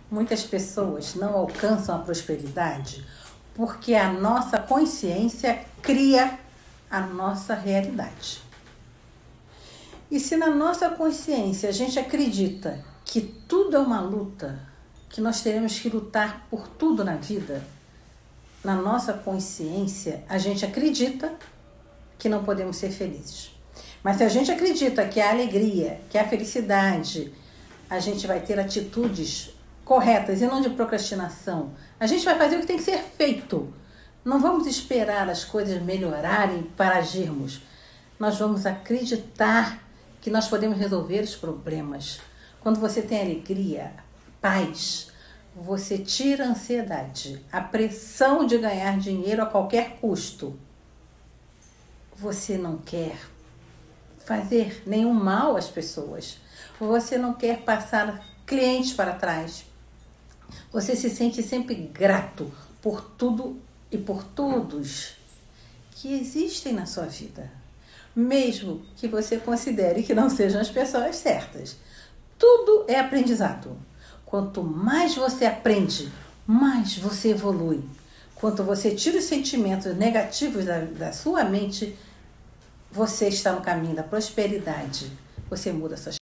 Muitas pessoas não alcançam a prosperidade porque a nossa consciência cria a nossa realidade. E se na nossa consciência a gente acredita que tudo é uma luta, que nós teremos que lutar por tudo na vida, na nossa consciência a gente acredita que não podemos ser felizes. Mas se a gente acredita que a alegria, que a felicidade, a gente vai ter atitudes corretas e não de procrastinação, a gente vai fazer o que tem que ser feito. Não vamos esperar as coisas melhorarem para agirmos. Nós vamos acreditar que nós podemos resolver os problemas. Quando você tem alegria, paz, você tira a ansiedade, a pressão de ganhar dinheiro a qualquer custo. Você não quer fazer nenhum mal às pessoas. Você não quer passar clientes para trás. Você se sente sempre grato por tudo e por todos que existem na sua vida. Mesmo que você considere que não sejam as pessoas certas. Tudo é aprendizado. Quanto mais você aprende, mais você evolui. Quanto você tira os sentimentos negativos da sua mente, você está no caminho da prosperidade. Você muda suas